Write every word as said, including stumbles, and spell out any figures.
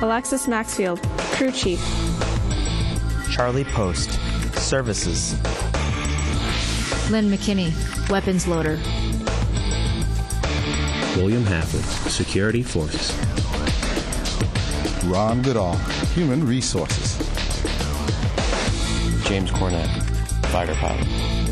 Alexis Maxfield, Crew Chief. Charlie Post, Services. Lynn McKinney, Weapons Loader. William Hafford, Security Forces. Ron Goodall, Human Resources. James Cornett, Fighter Pilot.